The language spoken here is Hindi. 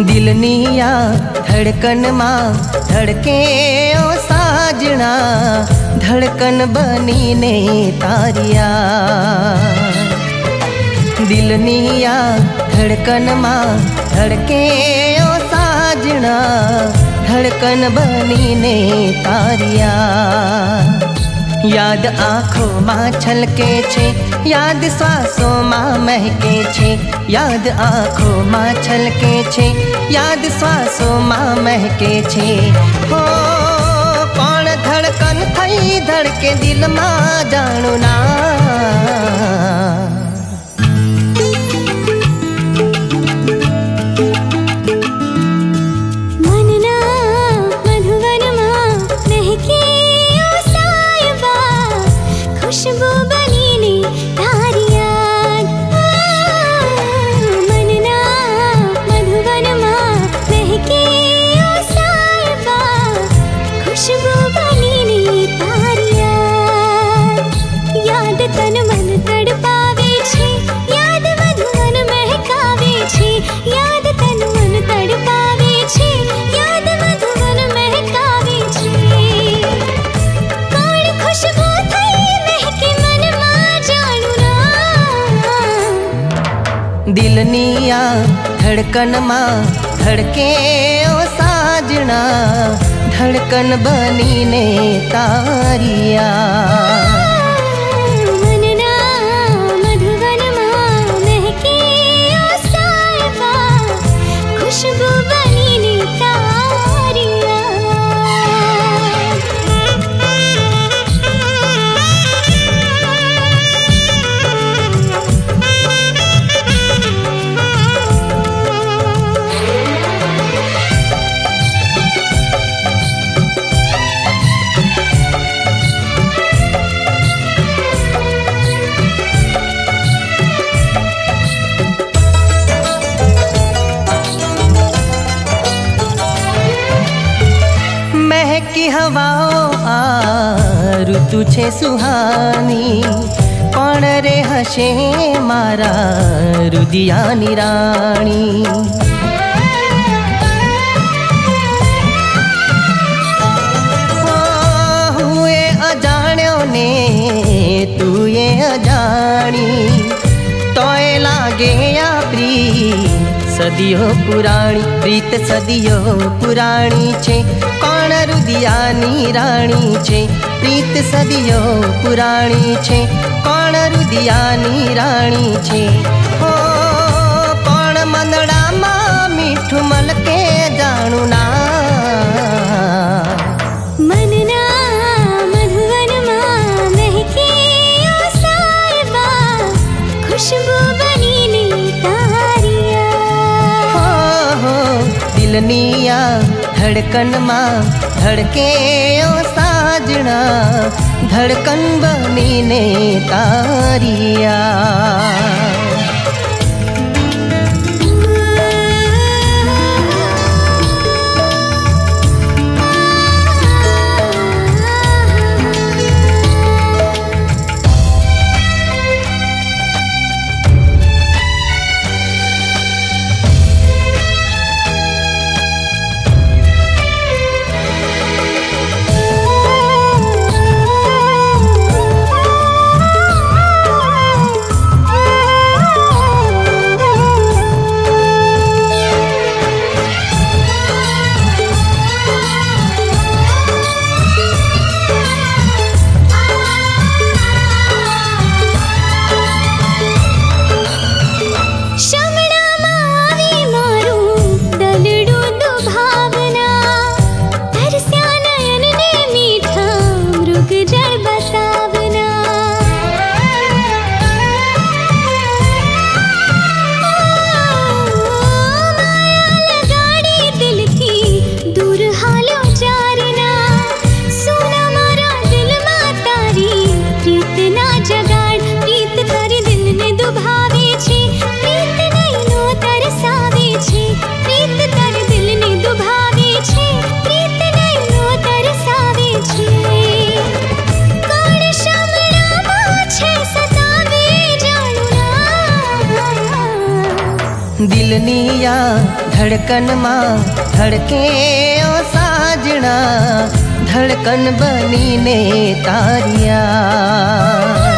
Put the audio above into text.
दिलनिया धड़कन मां धड़के ओ साजना, धड़कन बनी ने तारिया। दिलनिया धड़कन मां धड़के ओ साजना, धड़कन बनी ने तारिया। याद आँखों मां छलके छे, याद श्वासों मां महके छे। याद आँखों मां छलके छे, याद श्वासों मां महके छे। हो कोण धड़कन थई धड़के दिल मां जाणू ना। खुशबू बनी ने तारिया। मनना मधुवन मां महके ओ साहिबा, खुशबू बनी ने तारिया। याद तन मन तड़पावे छे, याद मधुवन महकावे छे। याद तन मन तड़पावे छे, याद मधुवन महकावे छे। कौन खुशबू दिलनिया धड़कन मां धड़के ओ साजना, धड़कन बनी ने तारिया। मनना मधुवन मां महके ओ साहिबा, खुशबू बनी ने तारिया। महकी हवाओं आ ऋतु छे सुहानी, कोण रे हसे मारा रुदियानी राणी। हुए अजाण्यो ने तू ये अजाणी, तोय लागे या प्रीत सदियों पुराणी। प्रीत सदियों पुराणी छे, कोण रुदियानी राणी छे। प्रीत सदियों पुराणी छे, कोण रुदियानी राणी छे। हो कोण मनड़ा मां मीठू मलके जाणू ना। मनना मधुवन मां महके ओ साहिबा, खुशबू बनी ने तारिया। दिलनिया धड़कन मां धड़के ओ साजना, धड़कन बनी ने तारिया। दिलनिया धड़कन मां धड़के ओ साजना, धड़कन बनी ने तारिया।